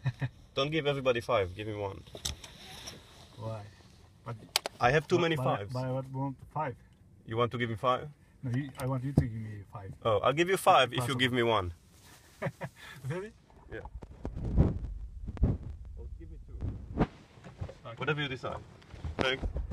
Don't give everybody 5. Give me 1. Why? But I have too many 5s. But I want 5. You want to give me 5? No, I want you to give me 5. Oh, I'll give you 5 if you give me 1. Really? Yeah. Well, give me 2. Okay. Whatever you decide. Thanks.